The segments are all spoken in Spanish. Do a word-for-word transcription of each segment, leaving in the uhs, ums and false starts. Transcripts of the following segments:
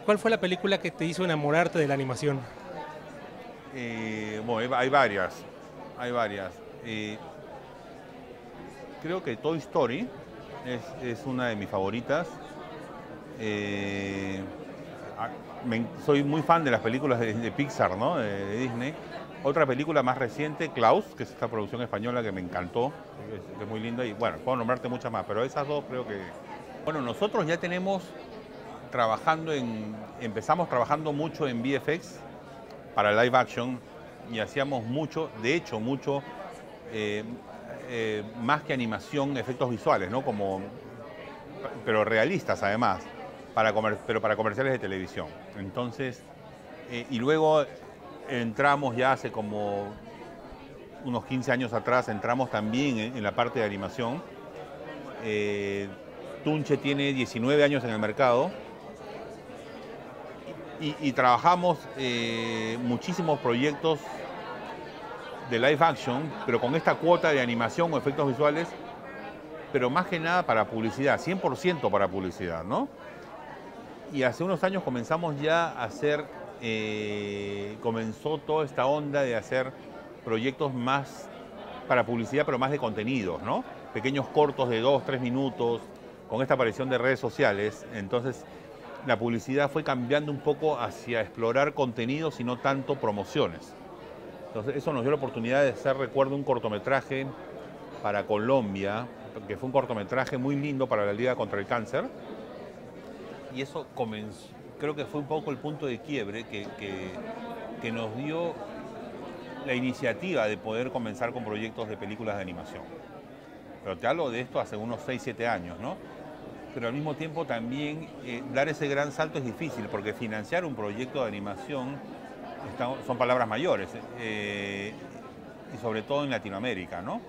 ¿Cuál fue la película que te hizo enamorarte de la animación? Eh, bueno, hay hay varias, hay varias. Eh, creo que Toy Story es, es una de mis favoritas. Eh, a- me- soy muy fan de las películas de, de Pixar, ¿no? De, de Disney. Otra película más reciente, Klaus, que es esta producción española que me encantó, que es, que es muy linda y bueno, puedo nombrarte muchas más, pero esas dos creo que... Bueno, nosotros ya tenemos trabajando en... Empezamos trabajando mucho en V F X para live action y hacíamos mucho, de hecho mucho, eh, eh, más que animación, efectos visuales, ¿no? Como, pero realistas además, para comer, pero para comerciales de televisión. Entonces, eh, y luego entramos ya hace como unos quince años atrás, entramos también en, en la parte de animación. Eh, Tunche tiene diecinueve años en el mercado y, y trabajamos eh, muchísimos proyectos de live action, pero con esta cuota de animación o efectos visuales, pero más que nada para publicidad, cien por ciento para publicidad, ¿no? Y hace unos años comenzamos ya a hacer, eh, comenzó toda esta onda de hacer proyectos más para publicidad, pero más de contenidos, ¿no? Pequeños cortos de dos, tres minutos, con esta aparición de redes sociales. Entonces, la publicidad fue cambiando un poco hacia explorar contenidos y no tanto promociones. Entonces, eso nos dio la oportunidad de hacer, recuerdo, un cortometraje para Colombia, que fue un cortometraje muy lindo para la Liga contra el Cáncer. Y eso comenzó, creo que fue un poco el punto de quiebre que, que, que nos dio la iniciativa de poder comenzar con proyectos de películas de animación. Pero te hablo de esto hace unos seis, siete años, ¿no? Pero al mismo tiempo también eh, dar ese gran salto es difícil, porque financiar un proyecto de animación está, son palabras mayores, eh, y sobre todo en Latinoamérica, ¿no?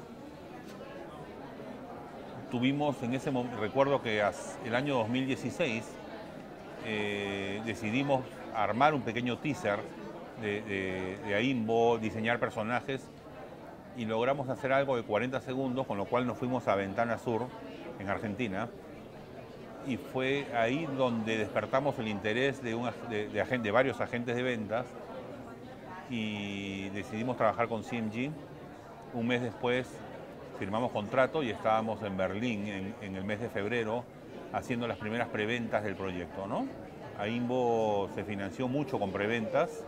Tuvimos en ese momento, recuerdo que el año dos mil dieciséis eh, decidimos armar un pequeño teaser de, de, de Aimbo, diseñar personajes y logramos hacer algo de cuarenta segundos, con lo cual nos fuimos a Ventana Sur, en Argentina, y fue ahí donde despertamos el interés de, un, de, de, agente, de varios agentes de ventas y decidimos trabajar con C M G. Un mes después firmamos contrato y estábamos en Berlín en, en el mes de febrero haciendo las primeras preventas del proyecto, ¿no? Aimbo se financió mucho con preventas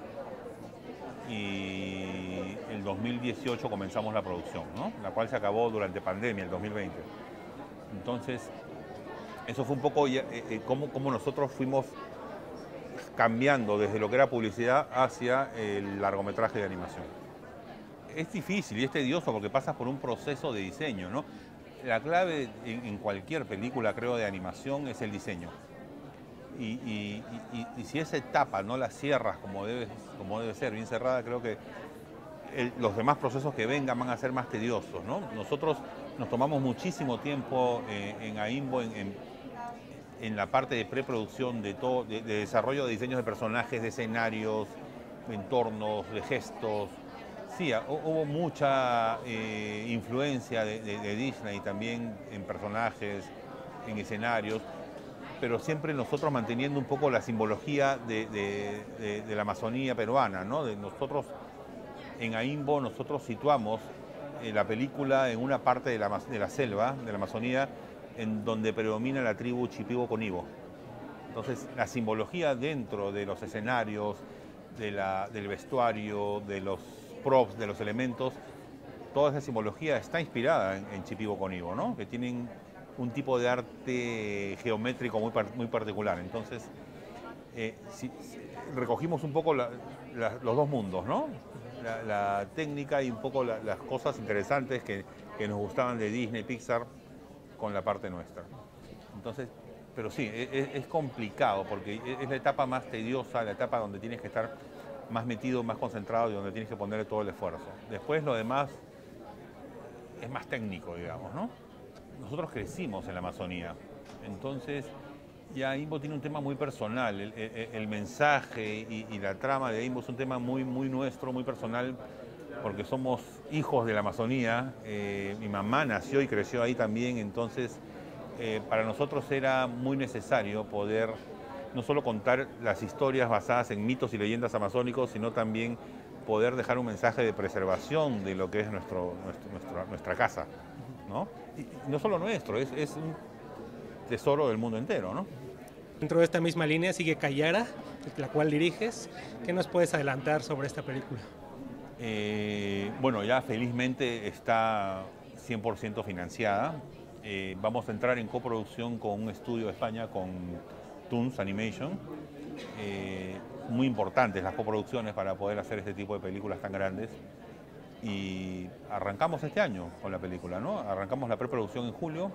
y el dos mil dieciocho comenzamos la producción, ¿no? La cual se acabó durante pandemia, el dos mil veinte. Entonces, eso fue un poco eh, eh, cómo, cómo nosotros fuimos cambiando desde lo que era publicidad hacia el largometraje de animación. Es difícil y es tedioso porque pasas por un proceso de diseño, ¿no? La clave en, en cualquier película, creo, de animación es el diseño. Y, y, y, y si esa etapa no la cierras como debe, como debe ser, bien cerrada, creo que el, los demás procesos que vengan van a ser más tediosos, ¿no? Nosotros nos tomamos muchísimo tiempo eh, en Aimbo, en, en, en la parte de preproducción, de, todo, de, de desarrollo de diseños de personajes, de escenarios, de entornos, de gestos. Sí, hubo mucha eh, influencia de, de, de Disney también en personajes, en escenarios, pero siempre nosotros manteniendo un poco la simbología de, de, de, de la Amazonía peruana, ¿no? De nosotros, en Aimbo, nosotros situamos eh, la película en una parte de la, de la selva, de la Amazonía, en donde predomina la tribu Shipibo-Conibo. Entonces, la simbología dentro de los escenarios, de la, del vestuario, de los props, de los elementos, toda esa simbología está inspirada en, en Shipibo-Conibo, ¿no? Que tienen un tipo de arte geométrico muy, muy particular. Entonces, eh, si, si, recogimos un poco la, la, los dos mundos, ¿no? La, la técnica y un poco la, las cosas interesantes que, que nos gustaban de Disney, Pixar, con la parte nuestra. Entonces, pero sí, es, es complicado porque es la etapa más tediosa, la etapa donde tienes que estar más metido, más concentrado y donde tienes que ponerle todo el esfuerzo. Después lo demás es más técnico, digamos, ¿no? Nosotros crecimos en la Amazonía, entonces ya Aimbo tiene un tema muy personal, el, el, el mensaje y, y la trama de Aimbo es un tema muy, muy nuestro, muy personal, porque somos hijos de la Amazonía, eh, mi mamá nació y creció ahí también, entonces eh, para nosotros era muy necesario poder no solo contar las historias basadas en mitos y leyendas amazónicos, sino también poder dejar un mensaje de preservación de lo que es nuestro, nuestro, nuestra, nuestra casa, ¿no? Y no solo nuestro, es, es un tesoro del mundo entero, ¿no? Dentro de esta misma línea sigue Cayara, la cual diriges. ¿Qué nos puedes adelantar sobre esta película? Eh, bueno, ya felizmente está cien por ciento financiada. Eh, vamos a entrar en coproducción con un estudio de España, con Toons Animation. Eh, muy importantes las coproducciones para poder hacer este tipo de películas tan grandes. Y arrancamos este año con la película, ¿no? Arrancamos la preproducción en julio.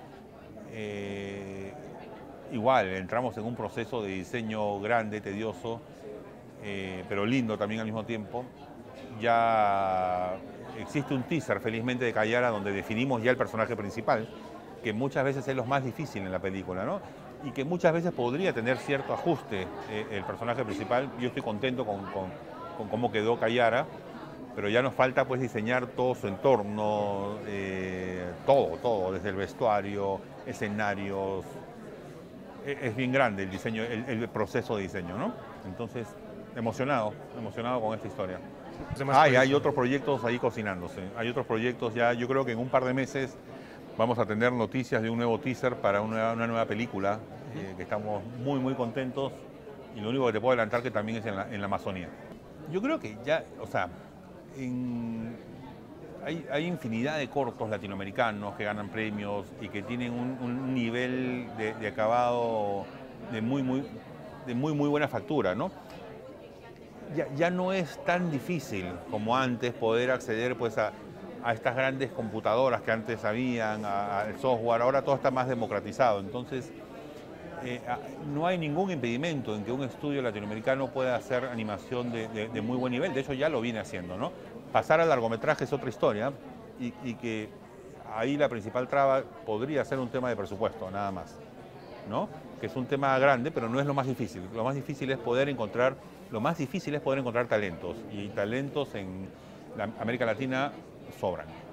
Eh, igual, entramos en un proceso de diseño grande, tedioso, eh, pero lindo también al mismo tiempo. Ya existe un teaser, felizmente, de Cayara, donde definimos ya el personaje principal, que muchas veces es lo más difícil en la película, ¿no? Y que muchas veces podría tener cierto ajuste eh, el personaje principal. Yo estoy contento con, con, con cómo quedó Cayara, pero ya nos falta pues diseñar todo su entorno, eh, todo, todo, desde el vestuario, escenarios. Es, es bien grande el diseño, el, el proceso de diseño, ¿no? Entonces, emocionado, emocionado con esta historia. Ah, y hay otros proyectos ahí cocinándose. Hay otros proyectos ya, yo creo que en un par de meses vamos a tener noticias de un nuevo teaser para una, una nueva película, eh, que estamos muy, muy contentos. Y lo único que te puedo adelantar que también es en la, en la Amazonía. Yo creo que ya, o sea, en, hay, hay infinidad de cortos latinoamericanos que ganan premios y que tienen un, un nivel de, de acabado de muy, muy, de muy, muy buena factura, ¿no? Ya, ya no es tan difícil como antes poder acceder pues, a, a estas grandes computadoras que antes habían, al software. Ahora todo está más democratizado. Entonces, eh, no hay ningún impedimento en que un estudio latinoamericano pueda hacer animación de, de, de muy buen nivel. De hecho, ya lo viene haciendo, ¿no? Pasar al largometraje es otra historia y, y que ahí la principal traba podría ser un tema de presupuesto, nada más, ¿no? Que es un tema grande, pero no es lo más difícil. Lo más difícil es poder encontrar, lo más difícil es poder encontrar talentos, y talentos en la América Latina sobran.